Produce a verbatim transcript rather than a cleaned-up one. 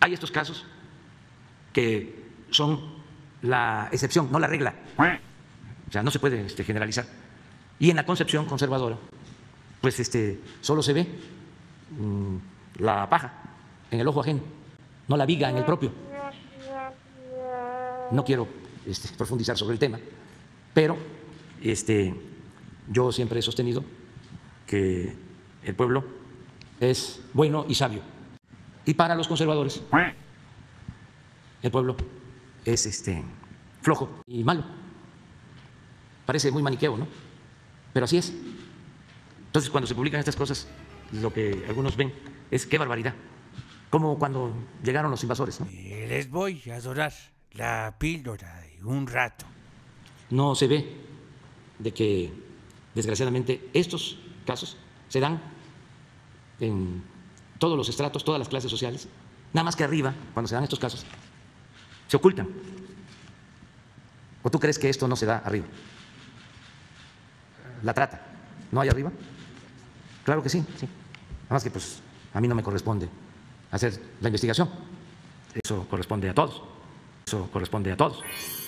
hay estos casos que son la excepción, no la regla. O sea, no se puede este, generalizar. Y en la concepción conservadora, pues este, solo se ve mmm, la paja en el ojo ajeno, no la viga en el propio. No quiero este, profundizar sobre el tema, pero este, yo siempre he sostenido que el pueblo es bueno y sabio. Y para los conservadores, el pueblo es este, flojo y malo. Parece muy maniqueo, ¿no? Pero así es. Entonces, cuando se publican estas cosas, lo que algunos ven es qué barbaridad. Como cuando llegaron los invasores, ¿no? Eh, les voy a dorar la píldora de un rato. No se ve de que, desgraciadamente, estos casos se dan en todos los estratos, todas las clases sociales, nada más que arriba, cuando se dan estos casos, se ocultan. ¿O tú crees que esto no se da arriba? La trata, ¿no hay arriba? Claro que sí, sí. Nada más que pues a mí no me corresponde hacer la investigación. Eso corresponde a todos. Eso corresponde a todos.